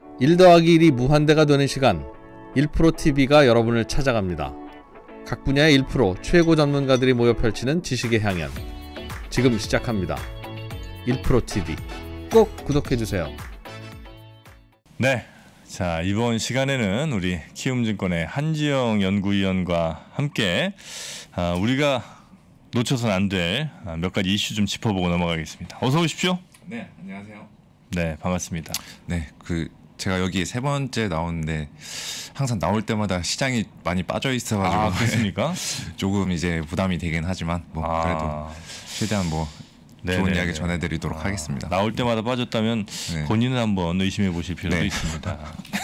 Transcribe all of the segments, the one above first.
1 더하기 1이 무한대가 되는 시간 1프로TV가 여러분을 찾아갑니다. 각 분야의 1프로 최고 전문가들이 모여 펼치는 지식의 향연 지금 시작합니다. 1프로TV 꼭 구독해주세요. 네, 자 이번 시간에는 우리 키움증권의 한지영 연구위원과 함께 우리가 놓쳐서는 안 될 몇 가지 이슈 좀 짚어보고 넘어가겠습니다. 어서 오십시오. 네, 안녕하세요. 네, 반갑습니다. 네, 제가 여기 세 번째 나오는데 항상 나올 때마다 시장이 많이 빠져 있어가지고 그렇습니까? 조금 이제 부담이 되긴 하지만 그래도 최대한 좋은 이야기 전해드리도록 하겠습니다. 나올 때마다 빠졌다면 본인은 한번 의심해 보실 필요도 있습니다.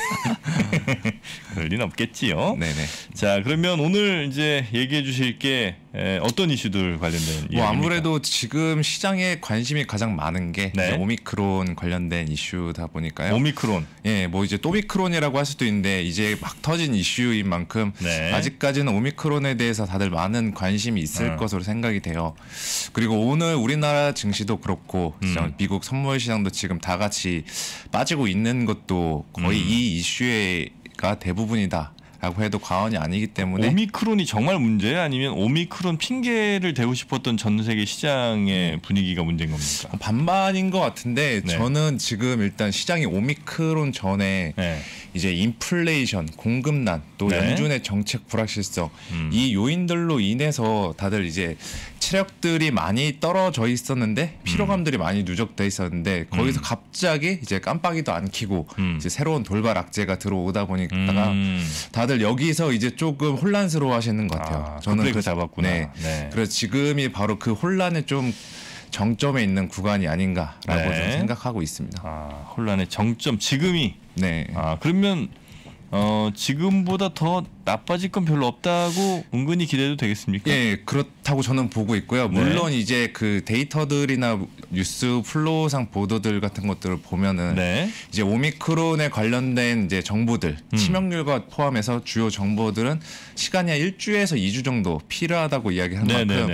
그럴 리는 없겠지요. 네네. 자, 그러면 오늘 이제 얘기해 주실 게 어떤 이슈들 관련된 이야기입니까? 아무래도 지금 시장에 관심이 가장 많은 게 이제 오미크론 관련된 이슈다 보니까요. 오미크론. 예, 이제 또미크론이라고 할 수도 있는데 이제 막 터진 이슈인 만큼 아직까지는 오미크론에 대해서 다들 많은 관심이 있을 것으로 생각이 돼요. 그리고 오늘 우리나라 증시도 그렇고 미국 선물 시장도 지금 다 같이 빠지고 있는 것도 거의 이 이슈가 대부분이다라고 해도 과언이 아니기 때문에 오미크론이 정말 문제예요? 아니면 오미크론 핑계를 대고 싶었던 전 세계 시장의 분위기가 문제인 겁니까? 반반인 것 같은데 저는 지금 일단 시장이 오미크론 전에 이제 인플레이션, 공급난, 또 연준의 정책 불확실성 이 요인들로 인해서 다들 이제 체력들이 많이 떨어져 있었는데 피로감들이 많이 누적돼 있었는데 거기서 갑자기 이제 깜빡이도 안 켜고 이제 새로운 돌발 악재가 들어오다 보니까 다들 여기서 이제 조금 혼란스러워하시는 것 같아요. 저는 잡았구나. 그래서 지금이 바로 그 혼란의 좀 정점에 있는 구간이 아닌가라고 좀 생각하고 있습니다. 혼란의 정점 지금이. 그러면 지금보다 더 나빠질 건 별로 없다고 은근히 기대도 되겠습니까? 예, 그렇다고 저는 보고 있고요. 물론 이제 그 데이터들이나 뉴스 플로우상 보도들 같은 것들을 보면은 이제 오미크론에 관련된 이제 정보들, 치명률과 포함해서 주요 정보들은 시간이 한 1주에서 2주 정도 필요하다고 이야기한 만큼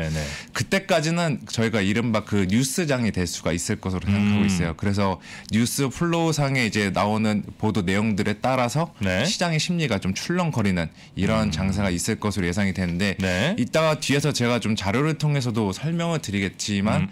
그때까지는 저희가 이른바 그 뉴스장이 될 수가 있을 것으로 생각하고 있어요. 그래서 뉴스 플로우상에 이제 나오는 보도 내용들에 따라서 시장의 심리가 좀 출렁거리는 이런 장세가 있을 것으로 예상이 되는데 이따가 뒤에서 제가 좀 자료를 통해서도 설명을 드리겠지만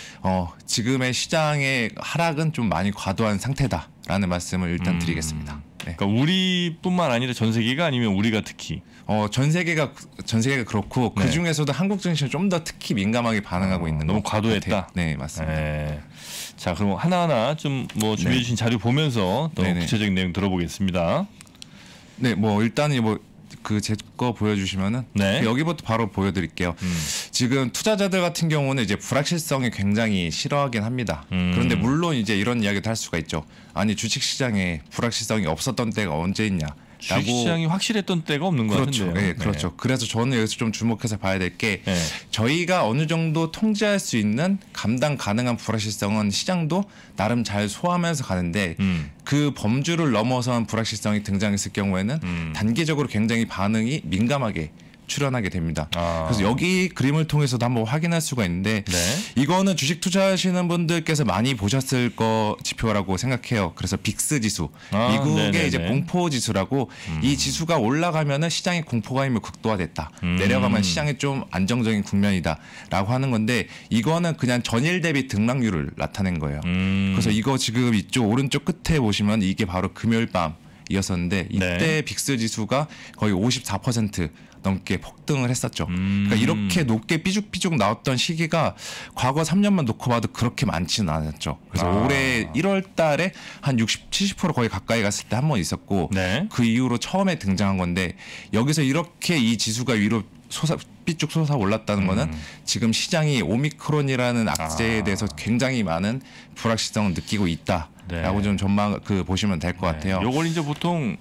지금의 시장의 하락은 좀 많이 과도한 상태다라는 말씀을 일단 드리겠습니다. 그러니까 우리뿐만 아니라 전 세계가 아니면 우리가 특히 전 세계가 그렇고 그 중에서도 한국 증시는 좀 더 특히 민감하게 반응하고 있는 너무 과도했다. 네, 맞습니다. 자, 그럼 하나하나 좀 준비해 주신 자료 보면서 또 구체적인 내용 들어보겠습니다. 네, 일단은 제 거 보여주시면은 여기부터 바로 보여드릴게요. 지금 투자자들 같은 경우는 이제 불확실성이 굉장히 싫어하긴 합니다. 그런데 물론 이제 이런 이야기도 할 수가 있죠. 아니 주식시장에 불확실성이 없었던 때가 언제 있냐. 주식시장이 확실했던 때가 없는 것 같은데요. 네, 그렇죠. 그래서 저는 여기서 좀 주목해서 봐야 될 게 저희가 어느 정도 통제할 수 있는 감당 가능한 불확실성은 시장도 나름 잘 소화하면서 가는데 그 범주를 넘어선 불확실성이 등장했을 경우에는 단기적으로 굉장히 반응이 민감하게 출현하게 됩니다. 그래서 여기 그림을 통해서도 한번 확인할 수가 있는데 이거는 주식 투자하시는 분들께서 많이 보셨을 지표라고 생각해요. 그래서 빅스 지수, 미국의 이제 공포 지수라고 이 지수가 올라가면은 시장의 공포감이 극도화됐다. 내려가면 시장이 좀 안정적인 국면이다라고 하는 건데 이거는 그냥 전일 대비 등락률을 나타낸 거예요. 그래서 이거 지금 이쪽 오른쪽 끝에 보시면 이게 바로 금요일 밤이었었는데 이때 빅스 지수가 거의 54% 넘게 폭등을 했었죠. 그러니까 이렇게 높게 삐죽삐죽 나왔던 시기가 과거 3년만 놓고 봐도 그렇게 많지는 않았죠. 그래서 올해 1월 달에 한 60, 70% 거의 가까이 갔을 때 한 번 있었고 그 이후로 처음에 등장한 건데 여기서 이렇게 이 지수가 위로 삐쭉 솟아 올랐다는 거는 지금 시장이 오미크론이라는 악재에 대해서 굉장히 많은 불확실성을 느끼고 있다라고 좀 보시면 될 것 같아요. 요걸 이제 보통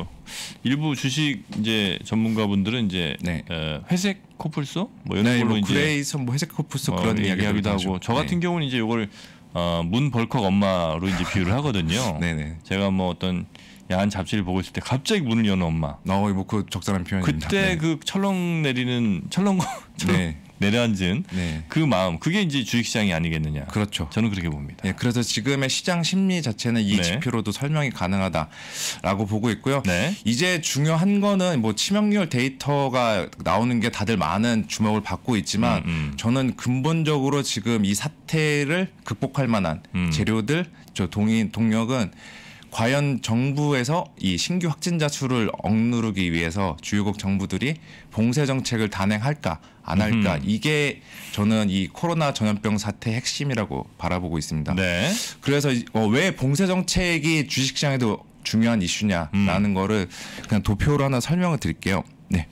일부 주식 이제 전문가분들은 이제 회색 코뿔소 이런 걸로 이제 그레이선 회색 코뿔소 그런 이야기하기도 하고 저 같은 경우는 이제 요걸 문 벌컥 엄마로 이제 비유를 하거든요. 제가 어떤 야한 잡지를 보고 있을 때 갑자기 문을 여는 엄마. 그 적절한 표현입니다. 그때 그 철렁 내리는 내려앉은 네. 그 마음, 그게 이제 주식시장이 아니겠느냐. 그렇죠. 저는 그렇게 봅니다. 네, 그래서 지금의 시장 심리 자체는 이 네. 지표로도 설명이 가능하다라고 보고 있고요. 네. 이제 중요한 거는 뭐 치명률 데이터가 나오는 게 다들 많은 주목을 받고 있지만 저는 근본적으로 지금 이 사태를 극복할 만한 재료들, 동력은 과연 정부에서 이 신규 확진자 수를 억누르기 위해서 주요국 정부들이 봉쇄 정책을 단행할까 안 할까, 이게 저는 이 코로나 전염병 사태의 핵심이라고 바라보고 있습니다. 네. 그래서 왜 봉쇄 정책이 주식시장에도 중요한 이슈냐라는 거를 그냥 도표로 하나 설명을 드릴게요. 네.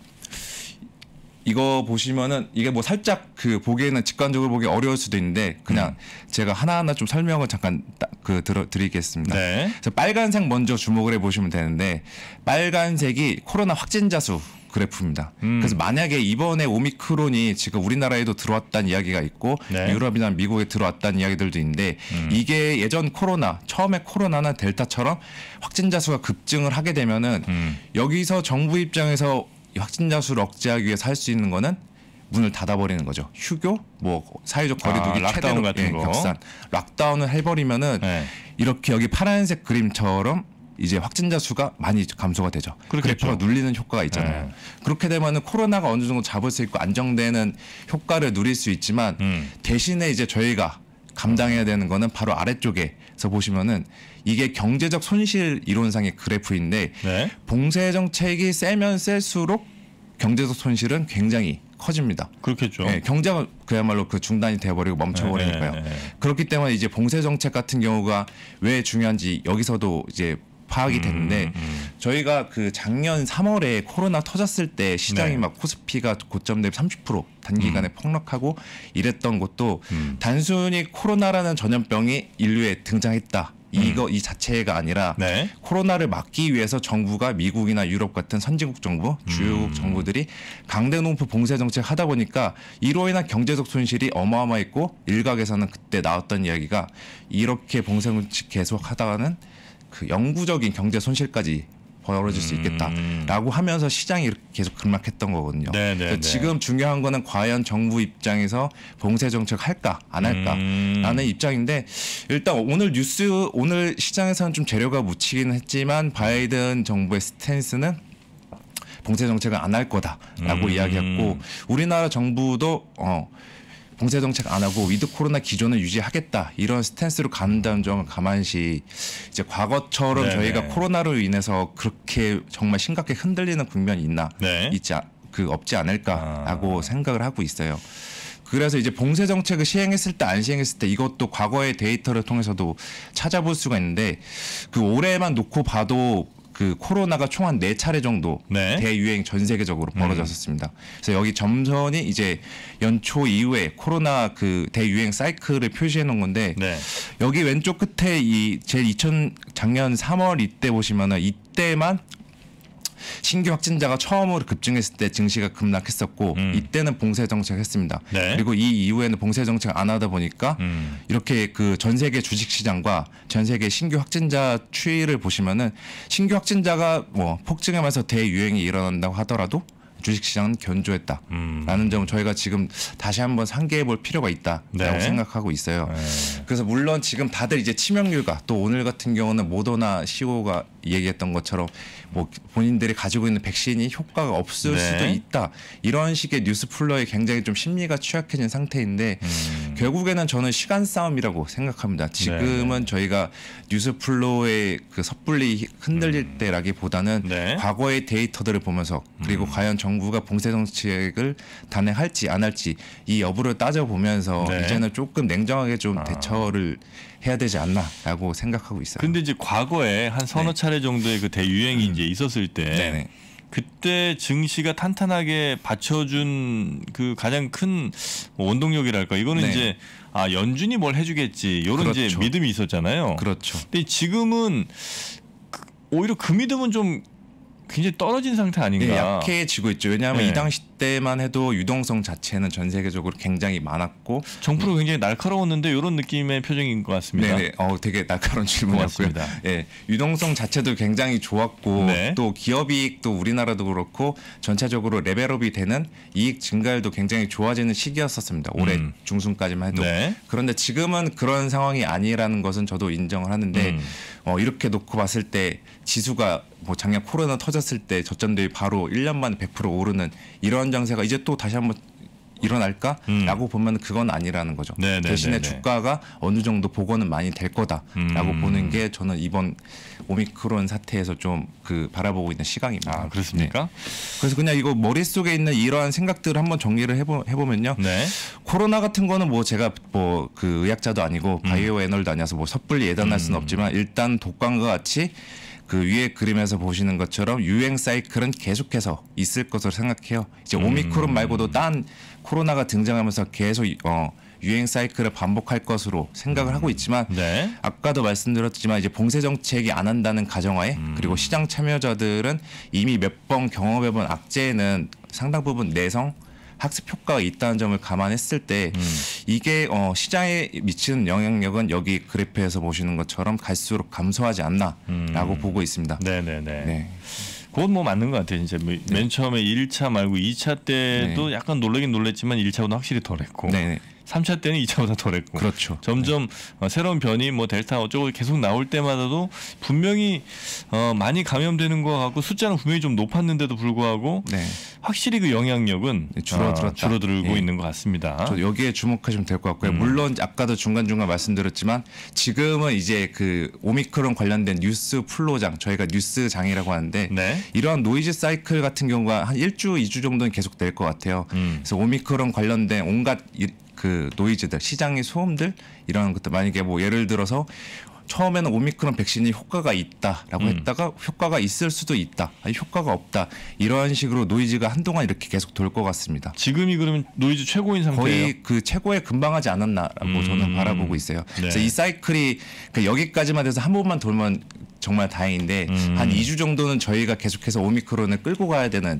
이거 보시면은 이게 뭐 살짝 그 보기에는 직관적으로 보기 어려울 수도 있는데 그냥 제가 하나하나 좀 설명을 잠깐 드리겠습니다. 네. 그래서 빨간색 먼저 주목을 해 보시면 되는데, 빨간색이 코로나 확진자 수 그래프입니다. 그래서 만약에 이번에 오미크론이 지금 우리나라에도 들어왔다는 이야기가 있고 네. 유럽이나 미국에 들어왔다는 이야기들도 있는데 이게 예전 코로나, 처음에 코로나나 델타처럼 확진자 수가 급증을 하게 되면은 여기서 정부 입장에서 확진자 수를 억제하기 위해서 할 수 있는 거는 문을 닫아버리는 거죠. 휴교, 뭐 사회적 거리두기 락다운 최대로 같은 거. 격산, 락다운을 해버리면은 네. 이렇게 여기 파란색 그림처럼 이제 확진자 수가 많이 감소가 되죠. 그렇겠죠. 그래프가 눌리는 효과가 있잖아요. 네. 그렇게 되면은 코로나가 어느 정도 잡을 수 있고 안정되는 효과를 누릴 수 있지만 대신에 이제 저희가 감당해야 되는 거는 바로 아래쪽에서 보시면은 이게 경제적 손실 이론상의 그래프인데 네. 봉쇄 정책이 세면 셀수록 경제적 손실은 굉장히 커집니다. 그렇겠죠. 네, 경제가 그야말로 그 중단이 돼버리고 멈춰버리니까요. 네. 그렇기 때문에 이제 봉쇄 정책 같은 경우가 왜 중요한지 여기서도 이제 파악이 됐는데 저희가 그 작년 3월에 코로나 터졌을 때 시장이 네. 막 코스피가 고점 대비 30% 단기간에 폭락하고 이랬던 것도 단순히 코로나라는 전염병이 인류에 등장했다. 이 자체가 아니라 네. 코로나를 막기 위해서 정부가 미국이나 유럽 같은 선진국 정부, 주요국 정부들이 강대농포 봉쇄 정책 하다 보니까 이로 인한 경제적 손실이 어마어마했고 일각에서는 그때 나왔던 이야기가 이렇게 봉쇄 정책 계속 하다가는 그 영구적인 경제 손실까지 벌어질 수 있겠다라고 하면서 시장이 이렇게 계속 급락했던 거거든요. 네. 지금 중요한 거는 과연 정부 입장에서 봉쇄 정책 할까 안 할까라는 입장인데, 일단 오늘 시장에서는 좀 재료가 묻히긴 했지만 바이든 정부의 스탠스는 봉쇄 정책을 안 할 거다라고 이야기했고, 우리나라 정부도 봉쇄 정책 안 하고 위드 코로나 기존을 유지하겠다 이런 스탠스로 간다는 점을 감안시 이제 과거처럼 네네. 저희가 코로나로 인해서 그렇게 정말 심각하게 흔들리는 국면이 네. 없지 않을까라고 생각을 하고 있어요. 그래서 이제 봉쇄 정책을 시행했을 때 안 시행했을 때 이것도 과거의 데이터를 통해서도 찾아볼 수가 있는데, 그 올해만 놓고 봐도 그 코로나가 총 한 4차례 정도 네. 대유행 전 세계적으로 벌어졌었습니다. 그래서 여기 점선이 이제 연초 이후에 코로나 그 대유행 사이클을 표시해 놓은 건데, 네. 여기 왼쪽 끝에 작년 3월 이때 보시면은 이때만 신규 확진자가 처음으로 급증했을 때 증시가 급락했었고 이때는 봉쇄 정책 했습니다. 네. 그리고 이 이후에는 봉쇄 정책 안 하다 보니까 이렇게 그 전 세계 주식 시장과 전 세계 신규 확진자 추이를 보시면은 신규 확진자가 뭐 폭증하면서 대유행이 일어난다고 하더라도 주식시장은 견조했다라는 점을 저희가 지금 다시 한번 상기해 볼 필요가 있다라고 네. 생각하고 있어요. 그래서 물론 지금 다들 이제 치명률과 또 오늘 같은 경우는 모더나 CEO가 얘기했던 것처럼 뭐 본인들이 가지고 있는 백신이 효과가 없을 네. 수도 있다, 이런 식의 뉴스 플러에 굉장히 좀 심리가 취약해진 상태인데 결국에는 저는 시간 싸움이라고 생각합니다. 지금은 저희가 뉴스 플로의 그 섣불리 흔들릴 때라기보다는 네. 과거의 데이터들을 보면서 그리고 과연 정부가 봉쇄 정책을 단행할지 안 할지 이 여부를 따져보면서 네. 이제는 조금 냉정하게 좀 대처를 해야 되지 않나라고 생각하고 있어요. 근데 이제 과거에 한 서너 차례 정도의 그 대유행이 이제 있었을 때 네네. 그때 증시가 탄탄하게 받쳐준 그 가장 큰 원동력이랄까, 이거는 네. 이제 연준이 뭘 해주겠지 이런 이제 그렇죠. 믿음이 있었잖아요. 그렇죠. 근데 지금은 오히려 그 믿음은 좀 굉장히 떨어진 상태 아닌가. 네, 약해지고 있죠. 왜냐하면 네. 이 당시 때만 해도 유동성 자체는 전 세계적으로 굉장히 많았고 정프로 굉장히 날카로웠는데 이런 느낌의 표정인 것 같습니다. 네, 되게 날카로운 질문이었고요. 예, 유동성 자체도 굉장히 좋았고 네. 또 기업이익도 우리나라도 그렇고 전체적으로 레벨업이 되는 이익 증가율도 굉장히 좋아지는 시기였었습니다. 올해 중순까지만 해도. 네. 그런데 지금은 그런 상황이 아니라는 것은 저도 인정을 하는데 이렇게 놓고 봤을 때 지수가 뭐 작년 코로나 터졌을 때 저점 대비 바로 1년 만에 100% 오르는 이런 장세가 이제 또 다시 한번 일어날까라고 보면 그건 아니라는 거죠. 대신에 주가가 어느 정도 복원은 많이 될 거다라고 보는 게 저는 이번 오미크론 사태에서 좀 바라보고 있는 시각입니다. 아, 그렇습니까? 네. 그래서 그냥 이거 머릿속에 있는 이러한 생각들을 한번 정리를 해보면요. 네. 코로나 같은 거는 뭐 제가 뭐 의학자도 아니고 바이오 애널도 아니어서 뭐 섣불리 예단할 수는 없지만 일단 독감과 같이 위에 그림에서 보시는 것처럼 유행 사이클은 계속해서 있을 것으로 생각해요. 이제 오미크론 말고도 딴 코로나가 등장하면서 계속 유행 사이클을 반복할 것으로 생각을 하고 있지만 네. 아까도 말씀드렸지만 이제 봉쇄 정책이 안 한다는 가정하에 그리고 시장 참여자들은 이미 몇 번 경험해본 악재에는 상당 부분 내성 학습 효과가 있다는 점을 감안했을 때 이게 시장에 미치는 영향력은 여기 그래프에서 보시는 것처럼 갈수록 감소하지 않나라고 보고 있습니다. 네네네. 네. 그건 뭐 맞는 것 같아요. 이제 맨 처음에 1차 말고 2차 때도 약간 놀라긴 놀랐지만 1차보다 확실히 덜했고 3차 때는 2차보다 덜했고 그렇죠. 점점 새로운 변이 뭐 델타 어쩌고 계속 나올 때마다도 분명히 많이 감염되는 것 같고 숫자는 분명히 좀 높았는데도 불구하고 확실히 그 영향력은 줄어들고 있는 것 같습니다. 저 여기에 주목하시면 될 것 같고요. 물론 아까도 중간중간 말씀드렸지만 지금은 이제 오미크론 관련된 뉴스 플로장 저희가 뉴스장이라고 하는데 이러한 노이즈 사이클 같은 경우가 한 1주, 2주 정도는 계속 될 것 같아요. 그래서 오미크론 관련된 온갖 노이즈들, 시장의 소음들 이런 것들 만약에 뭐 예를 들어서 처음에는 오미크론 백신이 효과가 있다라고 했다가 효과가 있을 수도 있다, 아니 효과가 없다 이런 식으로 노이즈가 한동안 이렇게 계속 돌 것 같습니다. 지금이 그러면 노이즈 최고인 상태예요? 거의 최고에 근방하지 않았나라고 저는 바라보고 있어요. 그래서 이 사이클이 여기까지만 돼서 한 번만 돌면 정말 다행인데 한 2주 정도는 저희가 계속해서 오미크론을 끌고 가야 되는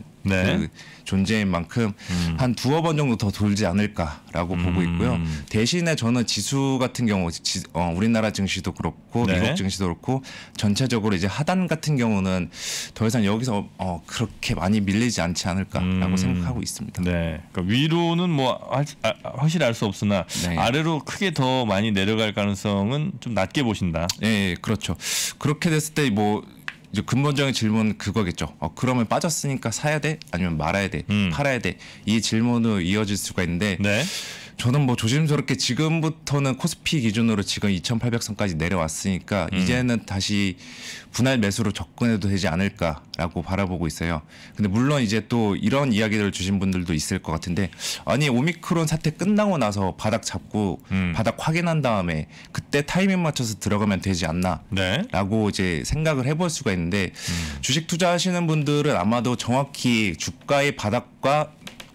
존재인 만큼 한 두어 번 정도 더 돌지 않을까라고 보고 있고요. 대신에 저는 지수 같은 경우 우리나라 증시도 그렇고 미국 증시도 그렇고 전체적으로 이제 하단 같은 경우는 더 이상 여기서 그렇게 많이 밀리지 않지 않을까라고 생각하고 있습니다. 네, 그러니까 위로는 뭐 확실히 알 수 없으나 아래로 크게 더 많이 내려갈 가능성은 좀 낮게 보신다. 네, 그렇죠. 그렇게 됐을 때 뭐 이제 근본적인 질문은 그거겠죠. 그러면 빠졌으니까 사야 돼? 아니면 말아야 돼? 팔아야 돼? 이 질문으로 이어질 수가 있는데 저는 뭐 조심스럽게 지금부터는 코스피 기준으로 지금 2,800선까지 내려왔으니까 이제는 다시 분할 매수로 접근해도 되지 않을까라고 바라보고 있어요. 근데 물론 이제 또 이런 이야기를 주신 분들도 있을 것 같은데 아니 오미크론 사태 끝나고 나서 바닥 잡고 바닥 확인한 다음에 그때 타이밍 맞춰서 들어가면 되지 않나라고 이제 생각을 해볼 수가 있는데 주식 투자하시는 분들은 아마도 정확히 주가의 바닥과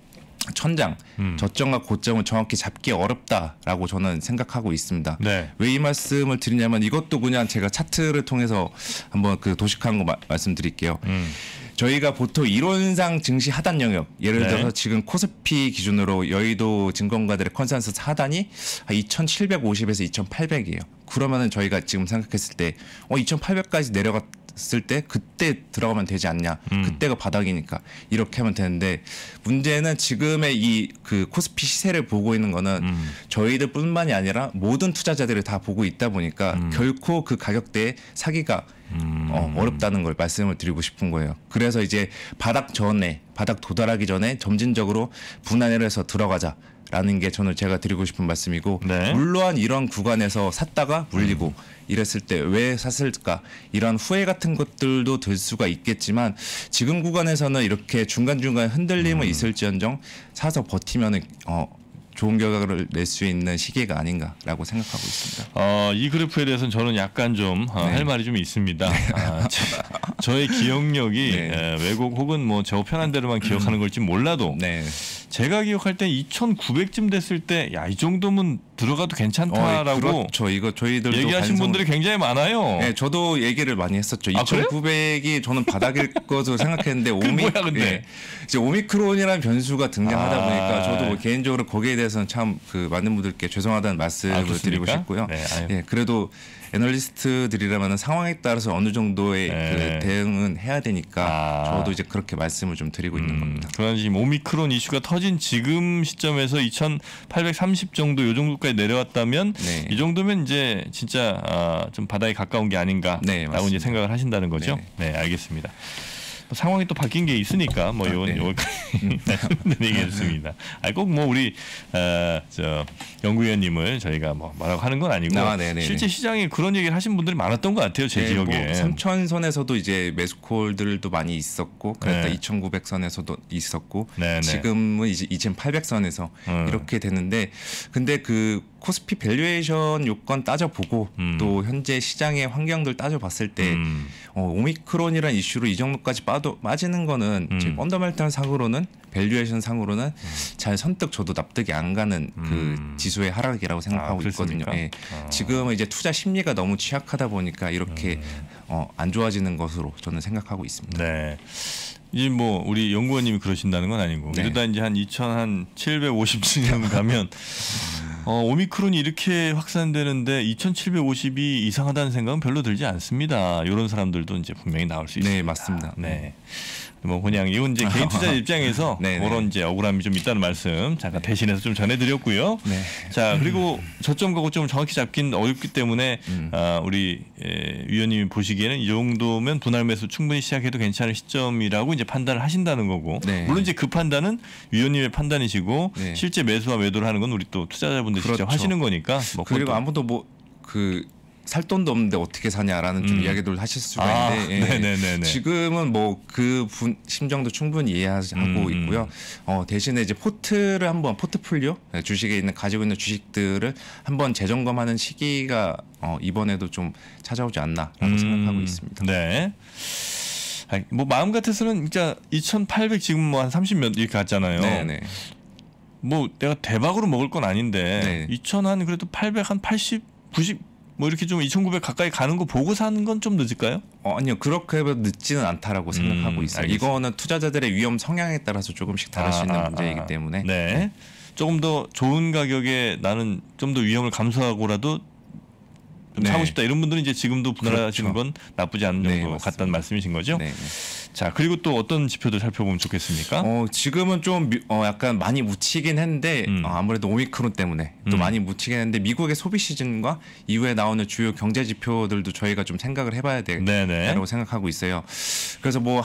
천장, 저점과 고점을 정확히 잡기 어렵다라고 저는 생각하고 있습니다. 왜 이 말씀을 드리냐면 이것도 그냥 제가 차트를 통해서 한번 도식한 거 말씀드릴게요. 저희가 보통 이론상 증시 하단 영역, 예를 들어서 지금 코스피 기준으로 여의도 증권가들의 컨센서스 하단이 2,750에서 2,800이에요. 그러면은 저희가 지금 생각했을 때 2,800까지 내려갔을 때 그때 들어가면 되지 않냐. 그때가 바닥이니까 이렇게 하면 되는데 문제는 지금의 이 코스피 시세를 보고 있는 거는 저희들뿐만이 아니라 모든 투자자들이 다 보고 있다 보니까 결코 그 가격대에 사기가 어렵다는 걸 말씀을 드리고 싶은 거예요. 그래서 이제 바닥 도달하기 전에 점진적으로 분할을 해서 들어가자라는 게 제가 드리고 싶은 말씀이고 물론 이런 구간에서 샀다가 물리고 이랬을 때 왜 샀을까 이런 후회 같은 것들도 될 수가 있겠지만 지금 구간에서는 이렇게 중간중간 흔들림은 있을지언정 사서 버티면은 좋은 결과를 낼 수 있는 시기가 아닌가라고 생각하고 있습니다. 이 그래프에 대해서는 저는 약간 좀 할 말이 좀 있습니다. 저의 기억력이 왜곡 혹은 뭐 저 편한 대로만 기억하는 걸지 몰라도 제가 기억할 때 2,900쯤 됐을 때 야, 이 정도면 들어가도 괜찮다라고 그렇죠. 이거 저희들도 얘기하신 분들이 굉장히 많아요. 네, 저도 얘기를 많이 했었죠. 아, 2,900이 저는 바닥일 것으로 생각했는데 뭐야, 근데? 예, 이제 오미크론이라는 변수가 등장하다 보니까 저도 뭐 개인적으로 거기에 대해서는 참 그 많은 분들께 죄송하다는 말씀을 드리고 싶고요. 네, 예, 그래도 애널리스트들이라면 상황에 따라서 어느 정도의 네. 그 대응은 해야 되니까 저도 이제 그렇게 말씀을 좀 드리고 있는 겁니다. 그런 지금 오미크론 이슈가 터진 지금 시점에서 2,830 정도 요 정도까지 내려왔다면 네. 이 정도면 이제 진짜 좀 바다에 가까운 게 아닌가라고 네, 이제 생각을 하신다는 거죠. 네, 알겠습니다. 상황이 또 바뀐 게 있으니까 뭐 요거까지 얘기했습니다. 꼭 뭐 우리 저 연구위원님을 저희가 뭐 뭐라고 하는 건 아니고 실제 시장에 그런 얘기를 하신 분들이 많았던 것 같아요. 제 지역에. 뭐 3,000선에서도 이제 매수콜들도 많이 있었고, 그랬다 2,900선에서도 있었고, 지금은 이제 2,800선에서 이렇게 되는데, 근데 그 코스피 밸류에이션 요건 따져보고 또 현재 시장의 환경들 따져봤을 때 오미크론이라는 이슈로 이 정도까지 빠지는 거는 펀더멘털 상으로는 밸류에이션 상으로는 잘 선뜻 저도 납득이 안 가는 그 지수의 하락이라고 생각하고 있거든요. 예. 지금은 이제 투자 심리가 너무 취약하다 보니까 이렇게 안 좋아지는 것으로 저는 생각하고 있습니다. 네. 이제 뭐 우리 연구원님이 그러신다는 건 아니고 이러다 이제 한 2,750쯤 가면 오미크론이 이렇게 확산되는데 2,750이 이상하다는 생각은 별로 들지 않습니다. 이런 사람들도 이제 분명히 나올 수 있습니다. 네, 맞습니다. 네. 뭐 그냥 이건 이제 개인 투자 입장에서 그런 이제 억울함이 좀 있다는 말씀 잠깐 대신해서 좀 전해드렸고요. 네. 자, 그리고 저점하고 좀 정확히 잡긴 어렵기 때문에 우리 위원님이 보시기에는 이 정도면 분할 매수 충분히 시작해도 괜찮은 시점이라고 이제 판단을 하신다는 거고, 물론 이제 그 판단은 위원님의 판단이시고 실제 매수와 매도를 하는 건 우리 또 투자자분들이 직접 하시는 거니까. 뭐 그리고 아무도 뭐 그 살 돈도 없는데 어떻게 사냐라는 좀 이야기들 하실 수가 있는데 지금은 뭐 그 심정도 충분히 이해하고 있고요. 대신에 이제 포트폴리오 주식에 있는 가지고 있는 주식들을 한번 재점검하는 시기가 이번에도 좀 찾아오지 않나라고 생각하고 있습니다. 네. 뭐 마음 같아서는 진짜 2,800 지금 뭐 한 30몇 이렇게 갔잖아요. 네네. 뭐 내가 대박으로 먹을 건 아닌데 2,000 한 그래도 800 한 80, 90 뭐 이렇게 좀 2,900 가까이 가는 거 보고 사는 건 좀 늦을까요? 아니요, 그렇게 늦지는 않다라고 생각하고 있어요. 알겠습니다. 이거는 투자자들의 위험 성향에 따라서 조금씩 다를 수 있는 문제이기 때문에 조금 더 좋은 가격에 나는 좀 더 위험을 감수하고라도 좀 사고 싶다 이런 분들은 이제 지금도 분할하시는 건 나쁘지 않은 정도 같다는 말씀이신 거죠? 자, 그리고 또 어떤 지표들 살펴보면 좋겠습니까? 지금은 좀 약간 많이 묻히긴 했는데 아무래도 오미크론 때문에 또 많이 묻히긴 했는데 미국의 소비 시즌과 이후에 나오는 주요 경제 지표들도 저희가 좀 생각을 해봐야 되라고 생각하고 있어요. 그래서 뭐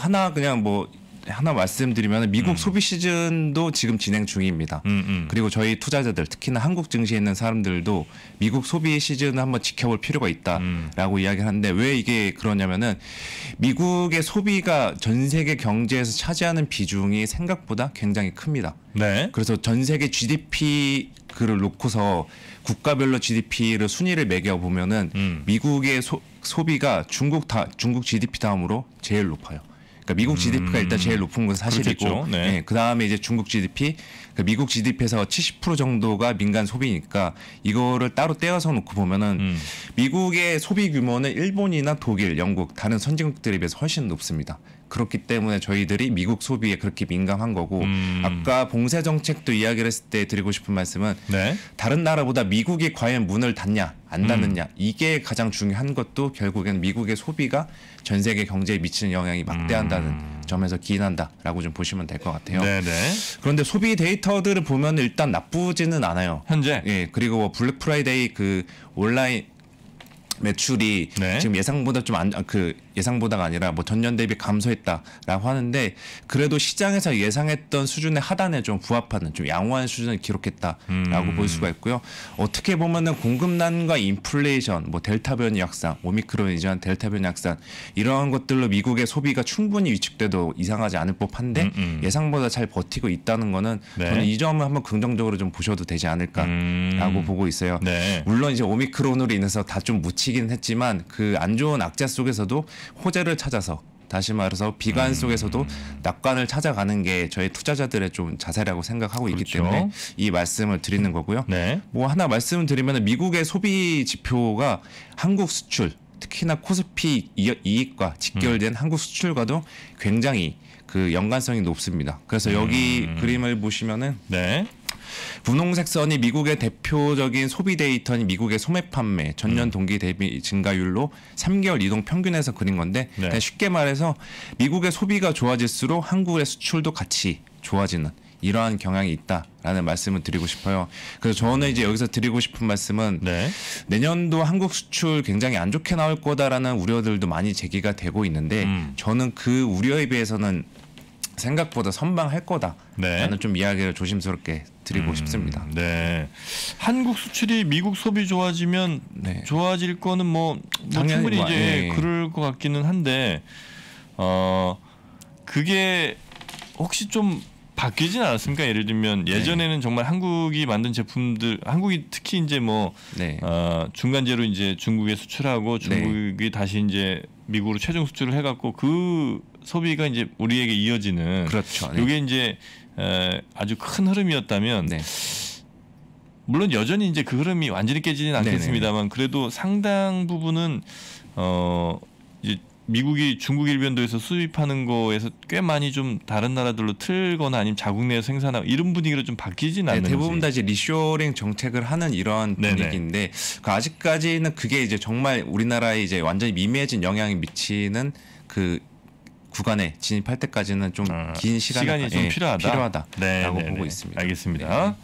하나 말씀드리면 미국 소비 시즌도 지금 진행 중입니다. 그리고 저희 투자자들 특히나 한국 증시에 있는 사람들도 미국 소비 시즌을 한번 지켜볼 필요가 있다라고 이야기를 하는데 왜 이게 그러냐면은 미국의 소비가 전 세계 경제에서 차지하는 비중이 생각보다 굉장히 큽니다. 그래서 전 세계 GDP를 놓고서 국가별로 GDP를 순위를 매겨 보면은 미국의 소비가 중국 GDP 다음으로 제일 높아요. 그러니까 미국 GDP가 일단 제일 높은 건 사실이고, 그 다음에 이제 중국 GDP, 그러니까 미국 GDP에서 70% 정도가 민간 소비니까 이거를 따로 떼어서 놓고 보면은 미국의 소비 규모는 일본이나 독일, 영국 다른 선진국들에 비해서 훨씬 높습니다. 그렇기 때문에 저희들이 미국 소비에 그렇게 민감한 거고 아까 봉쇄 정책도 이야기를 했을 때 드리고 싶은 말씀은 다른 나라보다 미국이 과연 문을 닫냐 안 닫느냐 이게 가장 중요한 것도 결국엔 미국의 소비가 전 세계 경제에 미치는 영향이 막대한다는 점에서 기인한다라고 좀 보시면 될 것 같아요. 그런데 소비 데이터들을 보면 일단 나쁘지는 않아요. 현재. 그리고 뭐 블랙 프라이데이 그 온라인 매출이 지금 예상보다 예상보다가 아니라 뭐 전년 대비 감소했다라고 하는데 그래도 시장에서 예상했던 수준의 하단에 좀 부합하는 좀 양호한 수준을 기록했다라고 볼 수가 있고요. 어떻게 보면은 공급난과 인플레이션, 뭐 델타 변이 확산, 오미크론 이전 델타 변이 확산 이러한 것들로 미국의 소비가 충분히 위축돼도 이상하지 않을 법한데 예상보다 잘 버티고 있다는 거는 저는 이 점을 한번 긍정적으로 좀 보셔도 되지 않을까라고 보고 있어요. 물론 이제 오미크론으로 인해서 다 좀 묻히긴 했지만 그 안 좋은 악재 속에서도 호재를 찾아서 다시 말해서 비관 속에서도 낙관을 찾아가는 게 저희 투자자들의 좀 자세라고 생각하고 있기 그렇죠. 때문에 이 말씀을 드리는 거고요. 네. 뭐 하나 말씀을 드리면 미국의 소비 지표가 한국 수출 특히나 코스피 이익과 직결된 한국 수출과도 굉장히 그 연관성이 높습니다. 그래서 여기 그림을 보시면은 네. 분홍색 선이 미국의 대표적인 소비 데이터인 미국의 소매 판매 전년 동기 대비 증가율로 3개월 이동 평균에서 그린 건데 네. 그냥 쉽게 말해서 미국의 소비가 좋아질수록 한국의 수출도 같이 좋아지는 이러한 경향이 있다라는 말씀을 드리고 싶어요. 그래서 저는 이제 여기서 드리고 싶은 말씀은 네. 내년도 한국 수출 굉장히 안 좋게 나올 거다라는 우려들도 많이 제기가 되고 있는데 저는 그 우려에 비해서는 생각보다 선방할 거다라는 네. 좀 이야기를 조심스럽게 드리고 싶습니다. 네. 한국 수출이 미국 소비 좋아지면 네. 좋아질 거는 뭐 당연히 충분히 뭐, 이제 예. 그럴 것 같기는 한데 그게 혹시 좀 바뀌진 않았습니까? 예를 들면 예전에는 정말 한국이 만든 제품들, 한국이 특히 이제 뭐 네. 중간재로 이제 중국에 수출하고 중국이 다시 이제 미국으로 최종 수출을 해갖고 그 소비가 이제 우리에게 이어지는 그렇죠. 네. 이게 이제 아주 큰 흐름이었다면 네. 물론 여전히 이제 그 흐름이 완전히 깨지진 않겠습니다만 그래도 상당 부분은 이제 미국이 중국 일변도에서 수입하는 거에서 꽤 많이 좀 다른 나라들로 틀거나 아니면 자국 내에서 생산하고 이런 분위기로 좀 바뀌진 않는지. 대부분 다 이제 리쇼링 정책을 하는 이러한 분위기인데 그 아직까지는 그게 이제 정말 우리나라에 이제 완전히 미미해진 영향이 미치는 그 구간에 진입할 때까지는 좀 긴 시간이 좀 필요하다라고 보고 있습니다. 알겠습니다.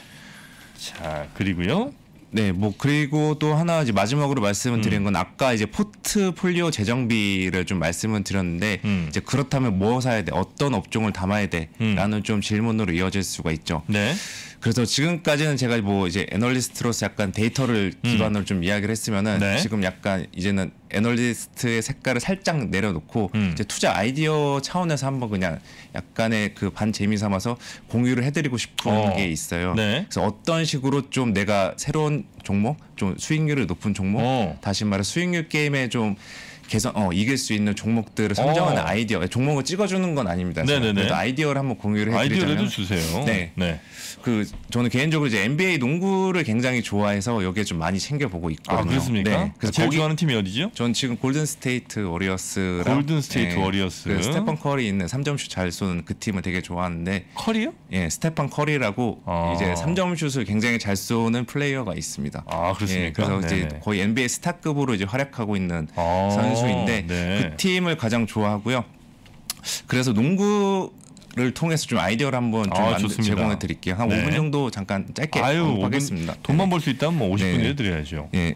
자 그리고요. 네, 뭐 그리고 또 하나 이제 마지막으로 말씀을 드린 건 아까 이제 포트폴리오 재정비를 좀 말씀을 드렸는데 이제 그렇다면 뭐 사야 돼, 어떤 업종을 담아야 돼라는 좀 질문으로 이어질 수가 있죠. 네. 그래서 지금까지는 제가 뭐 이제 애널리스트로서 약간 데이터를 기반으로 좀 이야기를 했으면은 네. 지금 약간 이제는 애널리스트의 색깔을 살짝 내려놓고 이제 투자 아이디어 차원에서 한번 그냥 약간의 그 반 재미 삼아서 공유를 해드리고 싶은 게 있어요. 네. 그래서 어떤 식으로 좀 내가 새로운 종목, 좀 수익률이 높은 종목, 다시 말해 수익률 게임에 좀 개선 이길 수 있는 종목들을 선정하는 아이디어, 종목을 찍어주는 건 아닙니다. 그래도 아이디어를 한번 공유를 해드리자면 아이디어를 주세요. 네. 네. 그 저는 개인적으로 이제 NBA 농구를 굉장히 좋아해서 여기에 좀 많이 챙겨보고 있거든요. 아 그렇습니까? 네. 그래서 제일 좋아하는 팀이 어디죠? 전 지금 골든 스테이트 워리어스랑 골든 스테이트 워리어스. 그 스테판 커리 있는 3점슛 잘 쏘는 그 팀을 되게 좋아하는데 커리요? 예, 스테판 커리라고 이제 3점슛을 굉장히 잘 쏘는 플레이어가 있습니다. 아 그렇습니까? 예, 그래서 네네. 이제 거의 NBA 스타급으로 이제 활약하고 있는 선수인데 네. 그 팀을 가장 좋아하고요. 그래서 농구를 통해서 좀 아이디어를 한번 좀 제공해 드릴게요. 한 5분 정도 잠깐 짧게 하겠습니다. 돈만 벌 수 있다면 뭐 50분 해드려야죠. 예,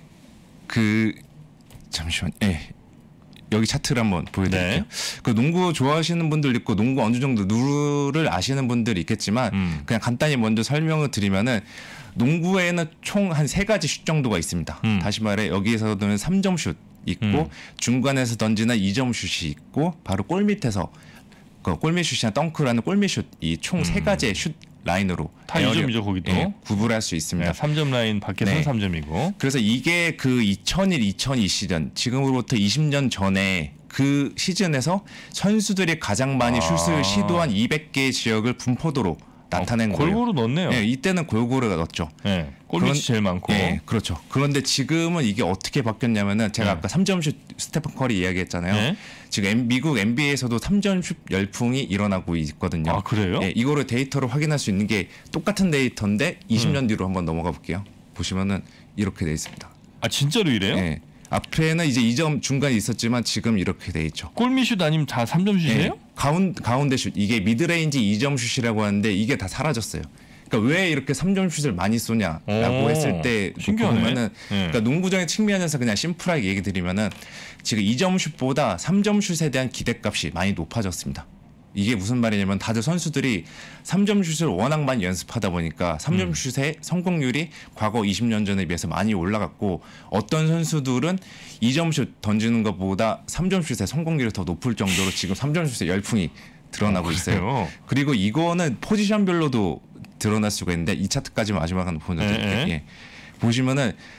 그 잠시만. 예. 여기 차트를 한번 보여드릴게요. 네. 그 농구 좋아하시는 분들 있고 농구 어느 정도 룰을 아시는 분들이 있겠지만 그냥 간단히 먼저 설명을 드리면은 농구에는 총 한 3가지 슛 정도가 있습니다. 다시 말해 여기에서는 3점 슛 있고 중간에서 던지는 2점 슛이 있고 바로 골 밑에서 그 골밑 슛이나 덩크라는 골밑 슛 이 총 3가지의 슛 라인으로 다 2점이죠 거기도. 예, 구분할 수 있습니다. 네, 3점 라인 밖에서는 네. 3점이고. 그래서 이게 그 2001, 2002 시즌 지금으로부터 20년 전에 그 시즌에서 선수들이 가장 많이 슛을 시도한 200개의 지역을 분포도로 나타낸 거예요. 골고루 넣었네요. 네, 이때는 골고루 넣었죠. 네, 골밑이 제일 많고. 네, 그렇죠. 그런데 지금은 이게 어떻게 바뀌었냐면은 제가 아까 3점슛 스테판 커리 이야기했잖아요. 네. 지금 미국 NBA에서도 3점슛 열풍이 일어나고 있거든요. 아 그래요? 네, 이거를 데이터로 확인할 수 있는 게 똑같은 데이터인데 20년 뒤로 한번 넘어가 볼게요. 보시면은 이렇게 돼 있습니다. 아 진짜로 이래요? 네. 앞에는 이제 2점 중간에 있었지만 지금 이렇게 돼 있죠. 골밑 슛 아니면 다 3점 슛이에요? 네. 가운데 슛 이게 미드레인지 2점 슛이라고 하는데 이게 다 사라졌어요. 그러니까 왜 이렇게 3점 슛을 많이 쏘냐라고 했을 때 보면은 그러니까 농구적인 측면에서 그냥 심플하게 얘기 드리면은 지금 2점 슛보다 3점 슛에 대한 기대값이 많이 높아졌습니다. 이게 무슨 말이냐면 다들 선수들이 3점 슛을 워낙 많이 연습하다 보니까 3점 슛의 성공률이 과거 20년 전에 비해서 많이 올라갔고 어떤 선수들은 2점 슛 던지는 것보다 3점 슛의 성공률이 더 높을 정도로 지금 3점 슛의 열풍이 드러나고 있어요. 그리고 이거는 포지션별로도 드러날 수가 있는데 이 차트까지 마지막 한번 보여드릴게요. 예. 보시면은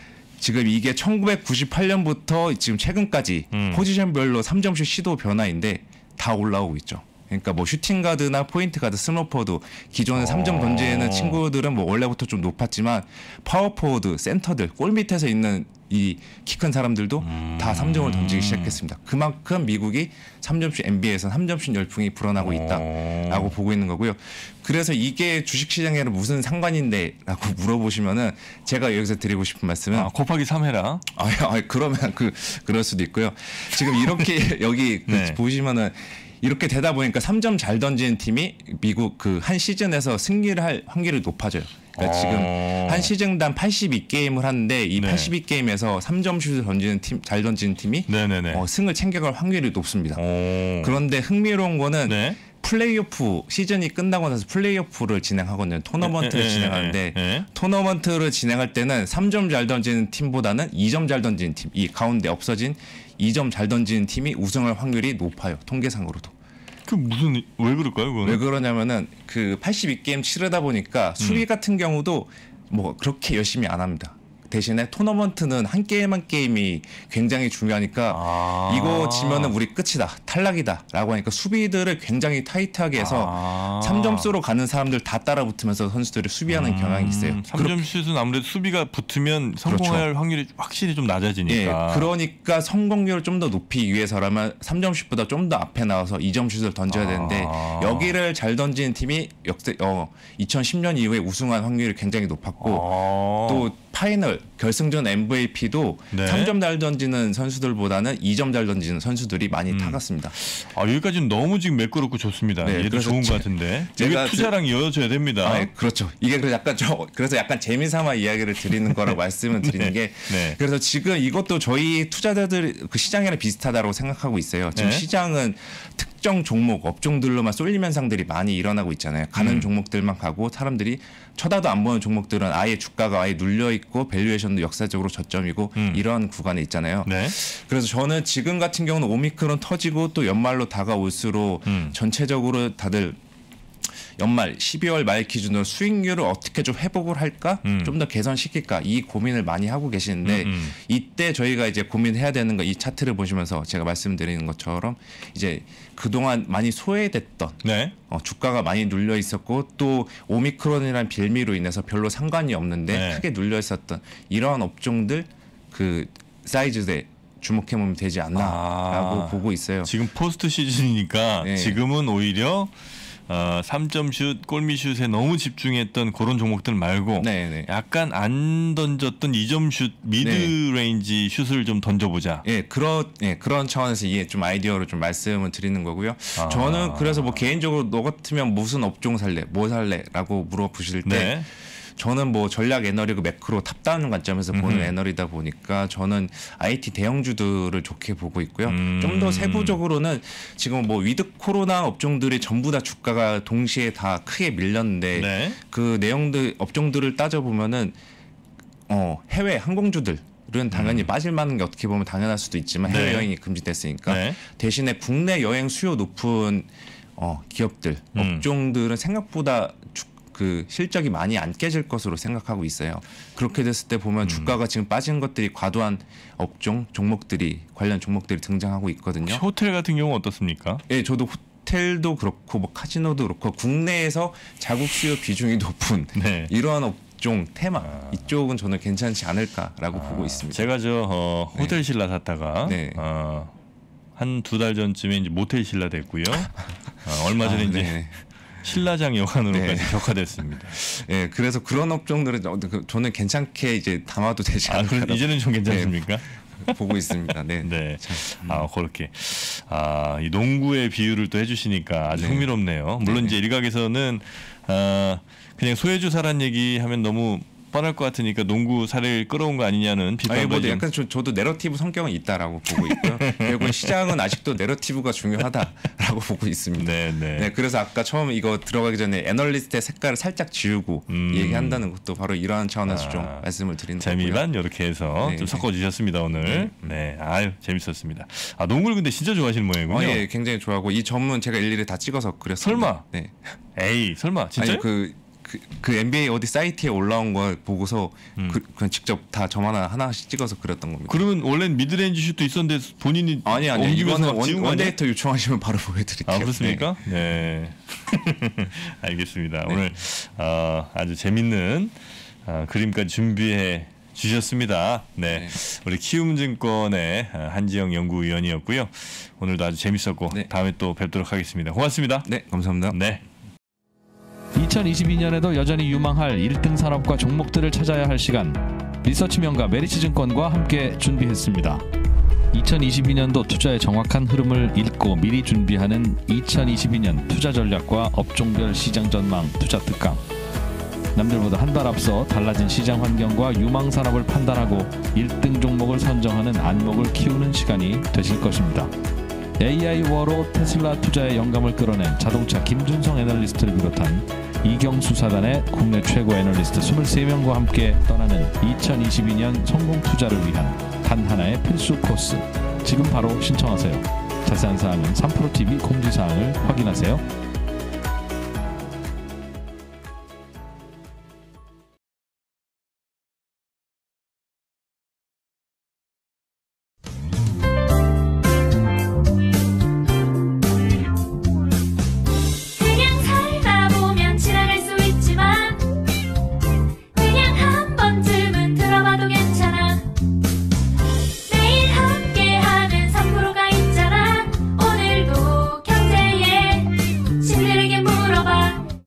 지금 이게 1998년부터 지금 최근까지 포지션별로 3점슛 시도 변화인데 다 올라오고 있죠. 그러니까 뭐 슈팅 가드나 포인트 가드, 스노퍼드 기존에 3점 던지는 친구들은 뭐 원래부터 좀 높았지만 파워포워드, 센터들, 골 밑에서 있는 이 키 큰 사람들도 다 3점을 던지기 시작했습니다. 그만큼 미국이 3점슛 NBA에서 3점슛 열풍이 불어나고 있다라고 보고 있는 거고요. 그래서 이게 주식시장에는 무슨 상관인데라고 물어보시면은 제가 여기서 드리고 싶은 말씀은 곱하기 3 해라. 그러면 그럴 수도 있고요. 지금 이렇게 여기 네. 보시면은 이렇게 되다 보니까 3점 잘 던지는 팀이 미국 그 한 시즌에서 승리를 할 확률이 높아져요. 그러니까 지금 한 시즌당 82게임을 하는데 이 82게임에서 3점 슛을 던지는 팀, 잘 던지는 팀이 승을 챙겨갈 확률이 높습니다. 그런데 흥미로운 거는 플레이오프 시즌이 끝나고 나서 플레이오프를 진행하거든요. 토너먼트를 진행하는데 토너먼트를 진행할 때는 3점 잘 던지는 팀보다는 2점 잘 던지는 팀, 이 가운데 없어진 2점 잘 던지는 팀이 우승할 확률이 높아요. 통계상으로도. 왜 그럴까요? 그거는? 왜 그러냐면은 그 82게임 치르다 보니까 수비 같은 경우도 뭐 그렇게 열심히 안 합니다. 대신에 토너먼트는 한 게임 한 게임이 굉장히 중요하니까 이거 지면은 우리 끝이다, 탈락이다라고 하니까 수비들을 굉장히 타이트하게 해서 3점수로 가는 사람들 다 따라붙으면서 선수들이 수비하는 경향이 있어요. 3점 슛은 아무래도 수비가 붙으면 성공할 확률이 확실히 좀 낮아지니까. 그러니까 성공률을 좀 더 높이기 위해서라면 3점 슛보다 좀 더 앞에 나와서 2점 슛을 던져야 되는데 여기를 잘 던지는 팀이 2010년 이후에 우승한 확률이 굉장히 높았고 또 파이널 결승전 MVP도 3점 잘 던지는 선수들보다는 2점 잘 던지는 선수들이 많이 타갔습니다. 여기까지는 너무 지금 매끄럽고 좋습니다. 얘도 좋은 것 같은데 여기 투자랑 이어져야 됩니다. 그렇죠. 이게 그래서 약간 재미삼아 이야기를 드리는 거라고 말씀을 드리는 게 그래서 지금 이것도 저희 투자자들 그 시장이랑 비슷하다고 생각하고 있어요. 지금 시장은 특정 종목 업종들로만 쏠림 현상들이 많이 일어나고 있잖아요. 가는 종목들만 가고 사람들이 쳐다도 안 보는 종목들은 아예 주가가 아예 눌려 있고 밸류에이션도 역사적으로 저점이고 이런 구간에 있잖아요. 그래서 저는 지금 같은 경우는 오미크론 터지고 또 연말로 다가올수록 전체적으로 다들 연말 12월 말 기준으로 수익률을 어떻게 좀 회복을 할까? 좀 더 개선시킬까? 이 고민을 많이 하고 계시는데 이때 저희가 이제 고민해야 되는 거 이 차트를 보시면서 제가 말씀드리는 것처럼 이제 그동안 많이 소외됐던 주가가 많이 눌려 있었고 또 오미크론이라는 빌미로 인해서 별로 상관이 없는데 크게 눌려 있었던 이러한 업종들 그 사이즈에 주목해보면 되지 않나라고 보고 있어요. 지금 포스트 시즌이니까 지금은 오히려 3점 슛, 골밑 슛에 너무 집중했던 그런 종목들 말고 약간 안 던졌던 2점 슛, 미드 레인지 슛을 좀 던져보자. 그런 차원에서 좀 아이디어를 좀 말씀을 드리는 거고요. 저는 그래서 뭐 개인적으로 너 같으면 무슨 업종 살래, 뭐 살래라고 물어보실 때 저는 뭐 전략 애널리그 매크로 탑다운 관점에서 보는 애널이다 보니까 저는 IT 대형주들을 좋게 보고 있고요. 좀 더 세부적으로는 지금 뭐 위드 코로나 업종들이 전부 다 주가가 동시에 다 크게 밀렸는데 그 내용들 업종들을 따져보면은 해외 항공주들 은 당연히 빠질 만한 게 어떻게 보면 당연할 수도 있지만 해외여행이 금지됐으니까 대신에 국내 여행 수요 높은 기업들 업종들은 생각보다 그 실적이 많이 안 깨질 것으로 생각하고 있어요. 그렇게 됐을 때 보면 주가가 지금 빠진 것들이 과도한 업종 종목들이 관련 종목들이 등장하고 있거든요. 호텔 같은 경우 어떻습니까? 저도 호텔도 그렇고 뭐 카지노도 그렇고 국내에서 자국 수요 비중이 높은 이러한 업종 테마 이쪽은 저는 괜찮지 않을까라고 보고 있습니다. 제가 호텔 신라 샀다가 한 2달 전쯤에 이제 모텔 신라 됐고요. 얼마 전에 이제 신라장 여관으로까지 격화됐습니다. 그래서 그런 업종들은 저는 괜찮게 이제 담아도 되지 않을까. 이제는 좀 괜찮습니까? 보고 있습니다. 그렇게 이 농구의 비유를 또 해주시니까 아주 흥미롭네요. 물론 이제 일각에서는 그냥 소외주사란 얘기하면 너무 뻔할 것 같으니까 농구 사례를 끌어온 거 아니냐는 비판까지. 약간 저도 내러티브 성격은 있다라고 보고 있고요. 결국 시장은 아직도 내러티브가 중요하다라고 보고 있습니다. 그래서 아까 처음 이거 들어가기 전에 애널리스트의 색깔을 살짝 지우고 얘기한다는 것도 바로 이러한 차원에서 좀 말씀을 드리는 거고요. 재미만 이렇게 해서 좀 섞어주셨습니다 오늘. 재밌었습니다. 농구를 근데 진짜 좋아하시는 모양이군요. 굉장히 좋아하고 이 전문 제가 일일이 다 찍어서 그렸습니다. 설마? 에이 설마 진짜요? 그 NBA 어디 사이트에 올라온 걸 보고서 그냥 직접 다 점 하나씩 찍어서 그렸던 겁니다. 그러면 원래는 미드레인지 슛도 있었는데 본인이 아니 이거는 원데이터 요청하시면 바로 보여드릴게요. 아 그렇습니까? 네. 알겠습니다. 네. 오늘 아주 재밌는 그림까지 준비해 주셨습니다. 네. 우리 키움증권의 한지영 연구위원이었고요. 오늘도 아주 재밌었고 다음에 또 뵙도록 하겠습니다. 고맙습니다. 네, 감사합니다. 네. 2022년에도 여전히 유망할 1등 산업과 종목들을 찾아야 할 시간, 리서치명가 메리츠증권과 함께 준비했습니다. 2022년도 투자의 정확한 흐름을 읽고 미리 준비하는 2022년 투자 전략과 업종별 시장 전망 투자 특강. 남들보다 한 발 앞서 달라진 시장 환경과 유망 산업을 판단하고 1등 종목을 선정하는 안목을 키우는 시간이 되실 것입니다. AI 워로 테슬라 투자에 영감을 끌어낸 자동차 김준성 애널리스트를 비롯한 이경수 사단의 국내 최고 애널리스트 23명과 함께 떠나는 2022년 성공 투자를 위한 단 하나의 필수 코스. 지금 바로 신청하세요. 자세한 사항은 3프로TV 공지사항을 확인하세요.